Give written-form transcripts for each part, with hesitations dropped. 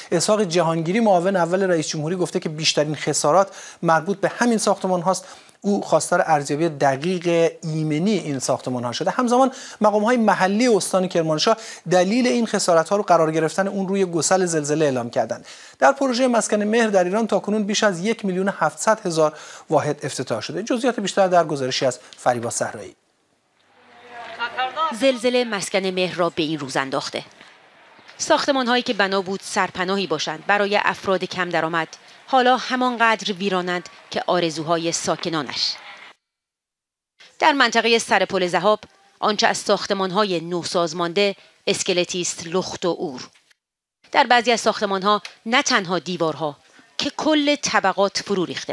اسحاق جهانگیری معاون اول رئیس جمهوری گفته که بیشترین خسارات مربوط به همین ساختمان هاست. او خواستار ارزیابی دقیق ایمنی این ساختمان ها شده. همزمان مقام های محلی استان کرمانشاه دلیل این خسارت ها رو قرار گرفتن اون روی گسل زلزله اعلام کردند. در پروژه مسکن مهر در ایران تاکنون بیش از 1,700,000 واحد افتتاح شده. جزئیات بیشتر در گزارشی از فریبا صحرایی. زلزله مسکن مهر را به این روز انداخته. ساختمان هایی که بنا بود سرپناهی باشند برای افراد کم درآمد، حالا همانقدر ویرانند که آرزوهای ساکنانش. در منطقه سرپل ذهاب، آنچه از ساختمان‌های نوساز مانده، اسکلتی است لخت و عور. در بعضی از ساختمان‌ها نه تنها دیوارها که کل طبقات فرو ریخته.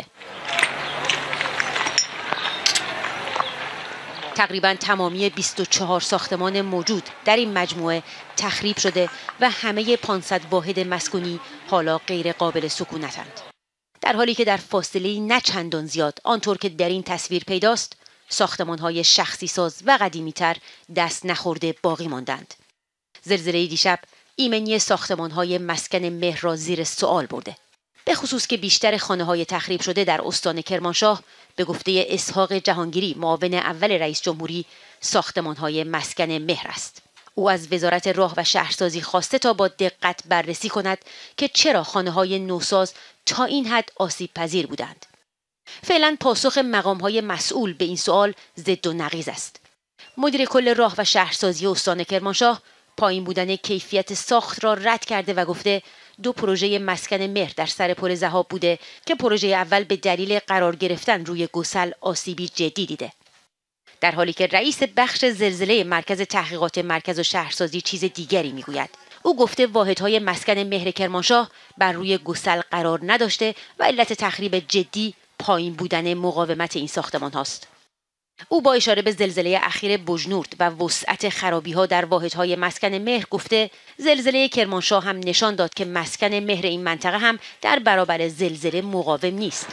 تقریباً تمامی 24 ساختمان موجود در این مجموعه تخریب شده و همه 500 واحد مسکونی حالا غیر قابل سکونتند. در حالی که در فاصله نه چندان زیاد آنطور که در این تصویر پیداست، ساختمان‌های شخصی ساز و قدیمی‌تر دست نخورده باقی ماندند. زلزله دیشب ایمنی ساختمان‌های مسکن مهر را زیر سوال برده. به خصوص که بیشتر خانه‌های تخریب شده در استان کرمانشاه به گفته اسحاق جهانگیری معاون اول رئیس جمهوری ساختمان‌های مسکن مهر است. او از وزارت راه و شهرسازی خواسته تا با دقت بررسی کند که چرا خانه‌های نوساز تا این حد آسیب پذیر بودند. فعلا پاسخ مقام‌های مسئول به این سوال ضد و نقیض است. مدیر کل راه و شهرسازی استان کرمانشاه پایین بودن کیفیت ساخت را رد کرده و گفته 2 پروژه مسکن مهر در سرپل ذهاب بوده که پروژه اول به دلیل قرار گرفتن روی گسل آسیبی جدی دیده. در حالی که رئیس بخش زلزله مرکز تحقیقات مرکز و شهرسازی چیز دیگری میگوید. او گفته واحدهای مسکن مهر کرمانشاه بر روی گسل قرار نداشته و علت تخریب جدی پایین بودن مقاومت این ساختمان هاست. او با اشاره به زلزله اخیر بجنورد و وسعت خرابی ها در واحدهای مسکن مهر گفته زلزله کرمانشاه هم نشان داد که مسکن مهر این منطقه هم در برابر زلزله مقاوم نیست.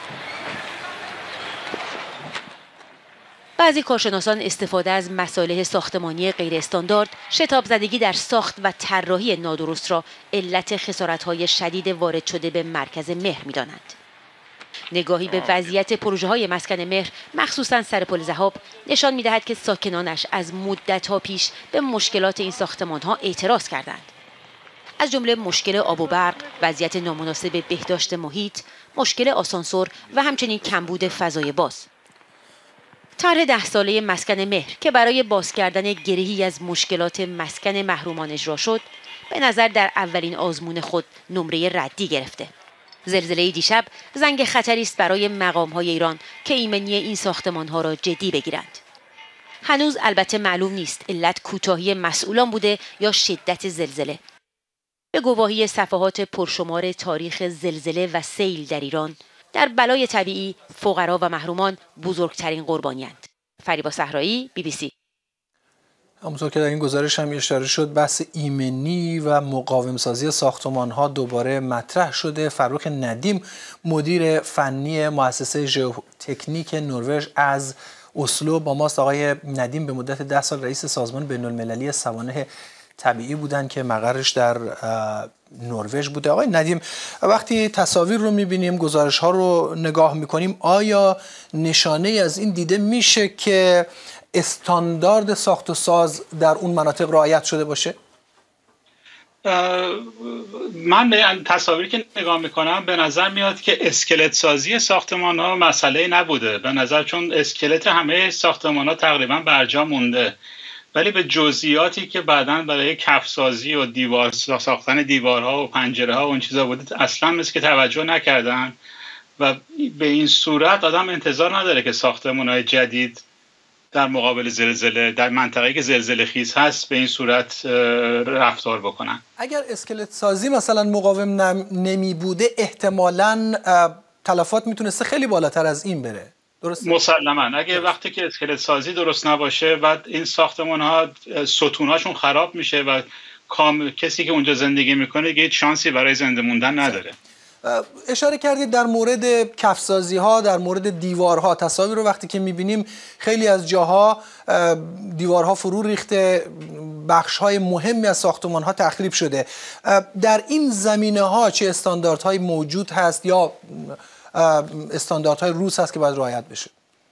بعضی کارشناسان استفاده از مصالح ساختمانی غیر استاندارد، شتاب زدگی در ساخت و طراحی نادرست را علت خسارت‌های شدید وارد شده به مرکز مهر می‌دانند. نگاهی به وضعیت پروژه‌های مسکن مهر، مخصوصاً سرپل ذهاب، نشان می‌دهد که ساکنانش از مدت‌ها پیش به مشکلات این ساختمان‌ها اعتراض کردند. از جمله مشکل آب و برق، وضعیت نامناسب بهداشت محیط، مشکل آسانسور و همچنین کمبود فضای باز. طرح 10 ساله مسکن مهر که برای باز کردن گرهی از مشکلات مسکن محرومان اجرا شد، به نظر در اولین آزمون خود نمره ردی گرفته. زلزله دیشب زنگ خطری است برای مقام‌های ایران که ایمنی این ساختمان‌ها را جدی بگیرند. هنوز البته معلوم نیست علت کوتاهی مسئولان بوده یا شدت زلزله. به گواهی صفحات پرشمار تاریخ زلزله و سیل در ایران، در بلای طبیعی فقرا و محرومان بزرگترین قربانی‌اند. فریبا صحرایی، BBC. همونطور که در این گزارش هم اشاره شد، بحث ایمنی و مقاوم سازی ساختمان‌ها دوباره مطرح شده. فرخ ندیم، مدیر فنی مؤسسه ژئوتکنیک نروژ از اسلو با ماست. آقای ندیم به مدت 10 سال رئیس سازمان بین‌المللی سوانح طبیعی بودن که مقرش در نروژ بوده. آقای ندیم، وقتی تصاویر رو می‌بینیم، گزارش‌ها رو نگاه می‌کنیم، آیا نشانه از این دیده میشه که استاندارد ساخت و ساز در اون مناطق رعایت شده باشه؟ من به تصاویری که نگاه میکنم به نظر میاد که اسکلت سازی ساختمان ها مسئله نبوده، به نظر، چون اسکلت همه ساختمان ها تقریبا برجا مونده، ولی به جزئیاتی که بعداً برای کف سازی و دیوار ساختن دیوارها و پنجره ها و اون چیزا بوده اصلا مثل که توجه نکردن و به این صورت آدم انتظار نداره که ساختمان های جدید در مقابل زلزله در منطقه‌ای که زلزله خیز هست به این صورت رفتار بکنن. اگر اسکلت سازی مثلا مقاوم نمی بوده، احتمالاً تلفات میتونسته خیلی بالاتر از این بره. درسته؟ مسلماً اگه وقتی که اسکلت سازی درست نباشه و این ساختمان‌ها ستون‌هاشون خراب میشه و کسی که اونجا زندگی میکنه دیگه هیچ شانسی برای زنده موندن نداره. اشاره کردید در مورد کفسازی ها، در مورد دیوارها، تصاویر رو وقتی که میبینیم خیلی از جاها دیوارها فرو ریخته، بخش های مهمی از ساختمان ها تخریب شده. در این زمینه ها چه استانداردهایی موجود هست یا استانداردهای روز هست که باید رعایت بشه؟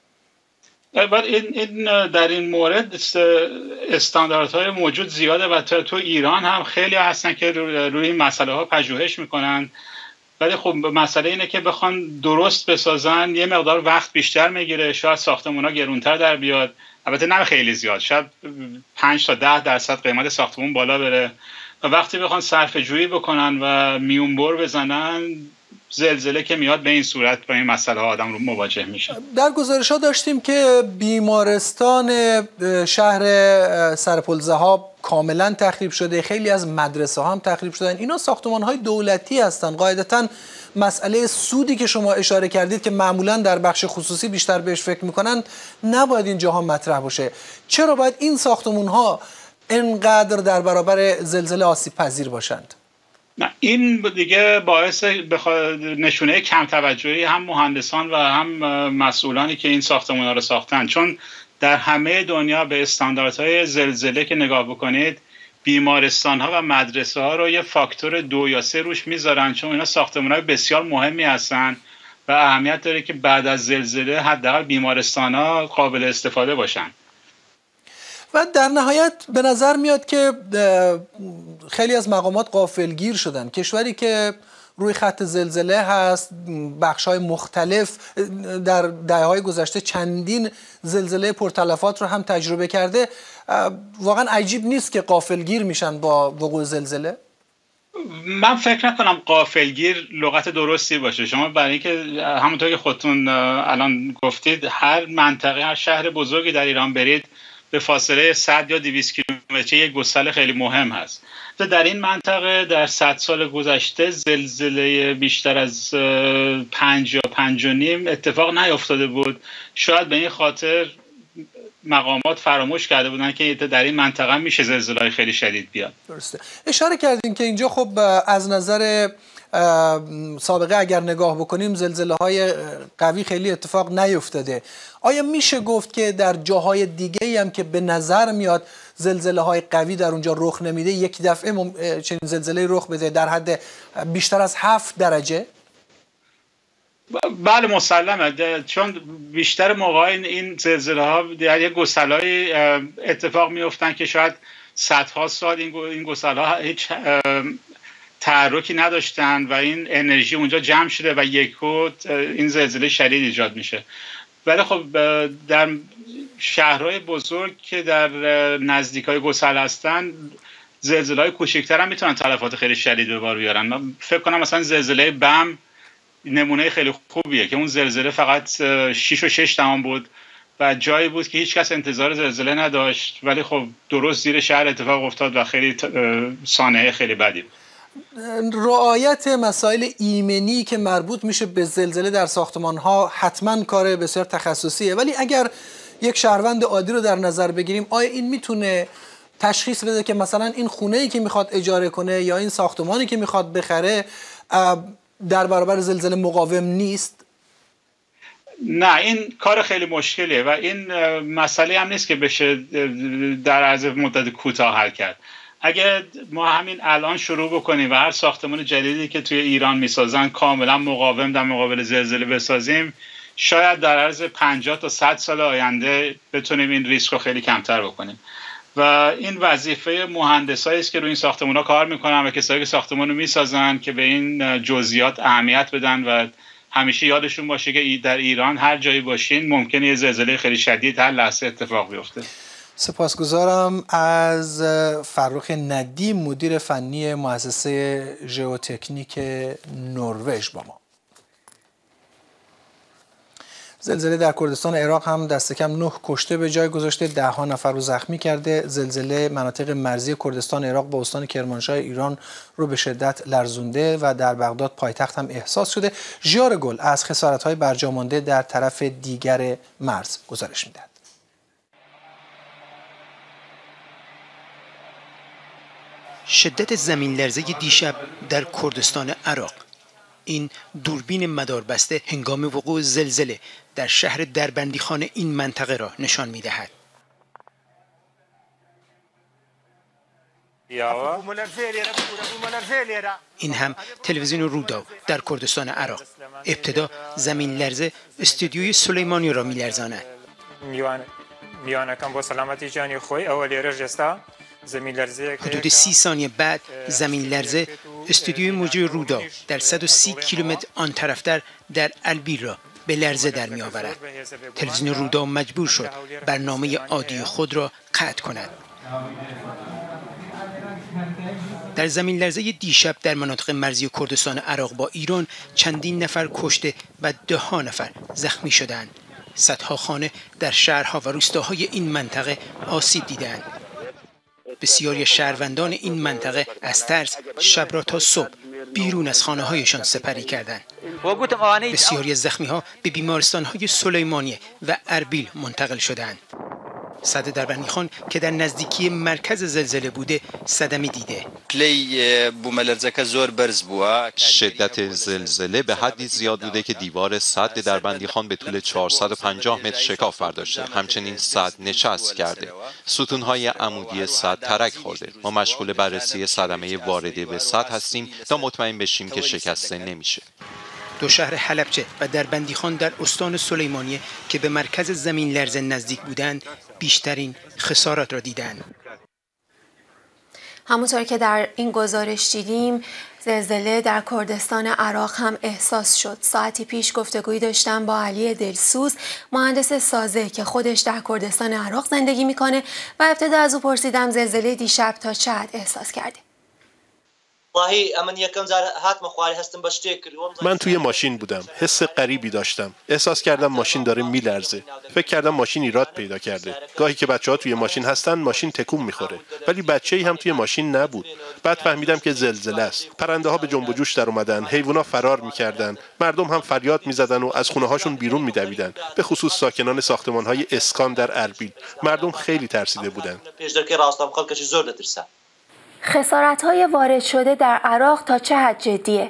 این در این مورد استانداردهای موجود زیاده و تو ایران هم خیلی هستن که روی این مسئله ها پژوهش میکنن، ولی خب مسئله اینه که بخوان درست بسازن یه مقدار وقت بیشتر میگیره، شاید ساختمون ها گرونتر در بیاد، البته نه خیلی زیاد، شاید 5 تا 10% قیمت ساختمون بالا بره و وقتی بخوان صرفه جویی بکنن و میونبر بزنن، زلزله که میاد به این صورت با این مسئله ها آدم رو مواجه میشه. در گزارش ها داشتیم که بیمارستان شهر سرپل ذهاب کاملا تخریب شده، خیلی از مدرسه ها هم تخریب شدن. اینا ساختمان های دولتی هستن. قاعدتاً مسئله سودی که شما اشاره کردید که معمولا در بخش خصوصی بیشتر بهش فکر میکنن نباید این جاها مطرح باشه. چرا باید این ساختمان ها انقدر در برابر زلزله آسیب پذیر باشند؟ نه، این دیگه باعث نشونه کم توجهی هم مهندسان و هم مسئولانی که این ساختمان‌ها رو ساختن، چون در همه دنیا به استانداردهای زلزله که نگاه بکنید بیمارستان‌ها و مدرسه‌ها رو یه فاکتور 2 یا 3 روش میذارن، چون اینا ساختمان‌های بسیار مهمی هستن و اهمیت داره که بعد از زلزله حداقل بیمارستان‌ها قابل استفاده باشن. و در نهایت به نظر میاد که خیلی از مقامات غافلگیر شدن. کشوری که روی خط زلزله هست، بخش‌های مختلف در دهه‌های گذشته چندین زلزله پرتلفات رو هم تجربه کرده، واقعا عجیب نیست که غافلگیر میشن با وقوع زلزله؟ من فکر نکنم غافلگیر لغت درستی باشه. شما برای اینکه همونطور که خودتون الان گفتید هر منطقه، هر شهر بزرگی در ایران برید به فاصله 100 یا 200 کیلومتری یک گسل خیلی مهم هست. در این منطقه در 100 سال گذشته زلزله بیشتر از 5 یا 5.5 اتفاق نیفتاده بود. شاید به این خاطر مقامات فراموش کرده بودن که در این منطقه میشه زلزله‌های خیلی شدید بیاد. درسته. اشاره کردین که اینجا خب از نظر سابقه اگر نگاه بکنیم زلزله‌های قوی خیلی اتفاق نیفتاده. آیا میشه گفت که در جاهای دیگه‌ای هم که به نظر میاد زلزله‌های قوی در اونجا رخ نمیده، یک دفعه چنین زلزله‌ای رخ بده در حد بیشتر از 7 درجه؟ بله مسلمه، چون بیشتر موقع این زلزله‌ها در یک گسل‌های اتفاق میفتن که شاید صدها سال این گسل‌ها هیچ تحرکی نداشتن و این انرژی اونجا جمع شده و یکو این زلزله شدید ایجاد میشه. ولی خب در شهرهای بزرگ که در نزدیکای گسل هستن زلزله‌های کوچکتر هم میتونن تلفات خیلی شدید به بار بیارن. من فکر کنم مثلا زلزله بم نمونه خیلی خوبیه که اون زلزله فقط 6.6 بود و جایی بود که هیچ کس انتظار زلزله نداشت، ولی خب درست زیر شهر اتفاق افتاد و خیلی سانحه خیلی بدی بود. رعایت مسائل ایمنی که مربوط میشه به زلزله در ساختمان‌ها حتما کار بسیار تخصصیه، ولی اگر یک شهروند عادی رو در نظر بگیریم، آیا این میتونه تشخیص بده که مثلا این خونه‌ای که میخواد اجاره کنه یا این ساختمانی که میخواد بخره در برابر زلزله مقاوم نیست؟ نه، این کار خیلی مشکلیه و این مسئله هم نیست که بشه در عرض مدت کوتاه حل کرد. اگه ما همین الان شروع بکنیم و هر ساختمان جدیدی که توی ایران میسازن کاملا مقاوم در مقابل زلزله بسازیم، شاید در عرض 50 تا 100 سال آینده بتونیم این ریسک رو خیلی کمتر بکنیم. و این وظیفه مهندسایی است که روی این ساختمان‌ها کار میکنن و کسایی که ساختمان رو میسازن که به این جزئیات اهمیت بدن و همیشه یادشون باشه که در ایران هر جایی باشین ممکنه یه زلزله خیلی شدید هر لحظه اتفاق بیفته. سپاسگزارم از فرخ ندیم، مدیر فنی مؤسسه ژئوتکنیک نروژ با ما. زلزله در کردستان عراق هم دست کم 9 کشته به جای گذاشته، 10 نفر رو زخمی کرده. زلزله مناطق مرزی کردستان عراق با استان کرمانشاه ایران رو به شدت لرزونده و در بغداد پایتخت هم احساس شده. ژیار گل از خسارت‌های برجامانده در طرف دیگر مرز گزارش می‌دهد. شدت زمین لرزه دیشب در کردستان عراق. این دوربین مداربسته هنگام وقوع زلزله در شهر دربندیخان این منطقه را نشان می‌دهد. این هم تلویزیون رودا در کردستان عراق. ابتدا زمین لرزه استودیوی سلیمانی را می‌لرزاند. حدود 30 ثانیه بعد زمین لرزه استودیوی موجی رودا در 130 کیلومتر آن طرفتر در اربیل را به لرزه در می آورد. تلویزیون رودا مجبور شد برنامه عادی خود را قطع کند. در زمین لرزه دیشب در مناطق مرزی کردستان عراق با ایران چندین نفر کشته و ده‌ها نفر زخمی شدند. صدها خانه در شهرها و روستاهای این منطقه آسیب دیدند. بسیاری شهروندان این منطقه از ترس شب را تا صبح بیرون از خانه‌هایشان سپری کردند. بسیاری از زخمی‌ها به بیمارستان‌های سلیمانیه و اربیل منتقل شدند. سد دربندیخان که در نزدیکی مرکز زلزله بوده صدمه دیده. شدت زلزله به حدی زیاد بوده که دیوار سد دربندیخان به طول 450 متر شکاف برداشته. همچنین سد نشست کرده. ستونهای عمودی سد ترک خورده. ما مشغول بررسی صدمه وارده به سد هستیم تا مطمئن بشیم که شکسته نمیشه. دو شهر حلبچه و دربندیخان در استان سلیمانیه که به مرکز زمین لرزه نزدیک بودند بیشترین خسارات را دیدند. همونطور که در این گزارش دیدیم زلزله در کردستان عراق هم احساس شد. ساعتی پیش گفتگویی داشتم با علی دلسوز، مهندس سازه که خودش در کردستان عراق زندگی میکنه و ابتدا از او پرسیدم زلزله دیشب تا چه حد احساس کرده. من توی ماشین بودم. حس غریبی داشتم. احساس کردم ماشین داره میلرزه. فکر کردم ماشین ایراد پیدا کرده. گاهی که بچه‌ها توی ماشین هستن ماشین تکون میخوره. ولی بچه‌ای هم توی ماشین نبود. بعد فهمیدم که زلزله است. پرنده‌ها به جنب و جوش در اومدن، حیونا فرار میکردن. مردم هم فریاد میزدن و از خونه‌هاشون بیرون میدویدن. به خصوص ساکنان ساختمان‌های اسکان در اربیل. مردم خیلی ترسیده بودن. خسارت‌های وارد شده در عراق تا چه حد جدیه؟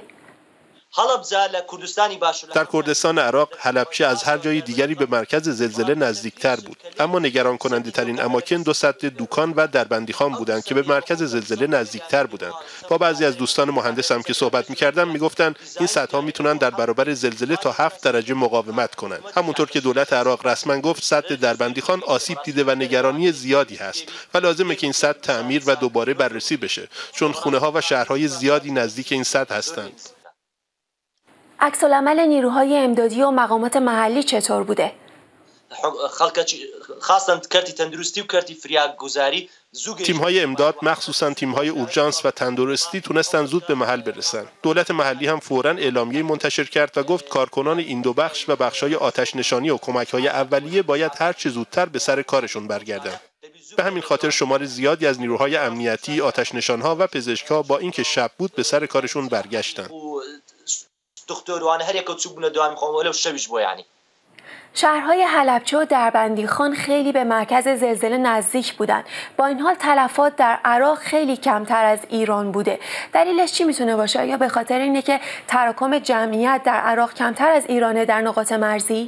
در کردستان عراق حلبچه از هر جای دیگری به مرکز زلزله نزدیکتر بود، اما نگران کننده ترین اماکن دو سد دوکان و دربندیخان بودند که به مرکز زلزله نزدیکتر بودند. با بعضی از دوستان مهندسم که صحبت می‌کردم میگفتن این سدها میتونن در برابر زلزله تا 7 درجه مقاومت کنند. همونطور که دولت عراق رسما گفت سد دربندیخان آسیب دیده و نگرانی زیادی هست و لازمه که این سد تعمیر و دوباره بررسی بشه، چون خونه‌ها و شهرهای زیادی نزدیک این سد هستند. عکس‌العمل نیروهای امدادی و مقامات محلی چطور بوده؟ تیم‌های امداد مخصوصاً تیم‌های اورژانس و تندرستی تونستن زود به محل برسن. دولت محلی هم فوراً اعلامیه منتشر کرد و گفت کارکنان این دو بخش و بخش‌های آتش نشانی و کمک‌های اولیه باید هر چه زودتر به سر کارشون برگردن. به همین خاطر شمار زیادی از نیروهای امنیتی، آتش نشان‌ها و پزشک‌ها با اینکه شب بود به سر کارشون برگشتن. شهرهای حلبچه و دربندیخان خیلی به مرکز زلزله نزدیک بودند. با این حال تلفات در عراق خیلی کمتر از ایران بوده. دلیلش چی میتونه باشه؟ یا به خاطر اینه که تراکم جمعیت در عراق کمتر از ایرانه در نقاط مرزی؟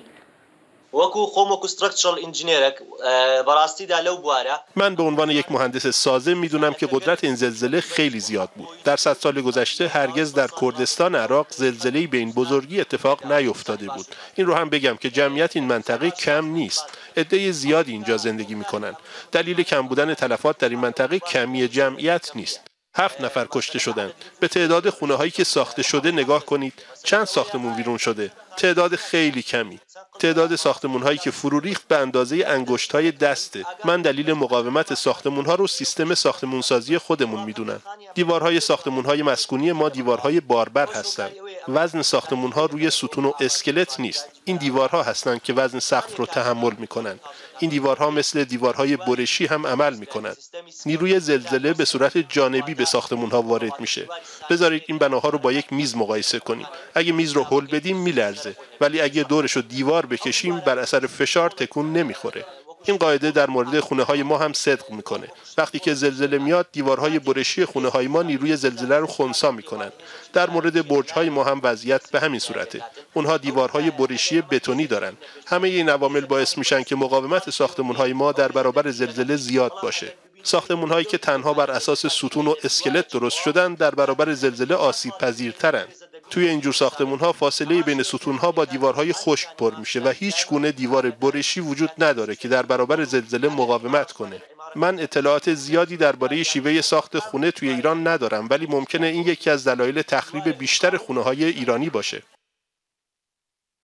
من به عنوان یک مهندس سازه میدونم که قدرت این زلزله خیلی زیاد بود. در 100 سال گذشته هرگز در کردستان عراق زلزله‌ای به این بزرگی اتفاق نیفتاده بود. این رو هم بگم که جمعیت این منطقه کم نیست. عده زیادی اینجا زندگی میکنن. دلیل کم بودن تلفات در این منطقه کمی جمعیت نیست. 7 نفر کشته شدند. به تعداد خونه‌هایی که ساخته شده نگاه کنید. چند ساختمون ویرون شده؟ تعداد خیلی کمی. تعداد ساختمان‌هایی که فرو ریخت به اندازه انگشت‌های دسته. من دلیل مقاومت ساختمان‌ها رو سیستم ساختمان‌سازی خودمون می‌دونم. دیوارهای ساختمان‌های مسکونی ما دیوارهای باربر هستند. وزن ساختمان‌ها روی ستون و اسکلت نیست. این دیوارها هستند که وزن سقف رو تحمل می‌کنند. این دیوارها مثل دیوارهای برشی هم عمل می‌کنند. نیروی زلزله به صورت جانبی به ساختمان‌ها وارد میشه. بذارید این بناها رو با یک میز مقایسه کنیم. اگه میز رو هل بدیم میلرزه، ولی اگه دورش رو دیوار بکشیم بر اثر فشار تکون نمیخوره. این قاعده در مورد خونه‌های ما هم صدق میکنه. وقتی که زلزله میاد دیوارهای برشی خونه‌های ما نیروی زلزله رو خنثی میکنن. در مورد برج‌های ما هم وضعیت به همین صورته. اونها دیوارهای برشی بتونی دارن. همه این عوامل باعث میشن که مقاومت ساختمان‌های ما در برابر زلزله زیاد باشه. ساختمان‌هایی که تنها بر اساس ستون و اسکلت درست شدن در برابر زلزله آسیب پذیرترن. توی اینجور ساختمان‌ها فاصله بین ستون‌ها با دیوارهای خشک پر میشه و هیچ گونه دیوار برشی وجود نداره که در برابر زلزله مقاومت کنه. من اطلاعات زیادی درباره شیوه ساخت خونه توی ایران ندارم، ولی ممکنه این یکی از دلایل تخریب بیشتر خونه‌های ایرانی باشه.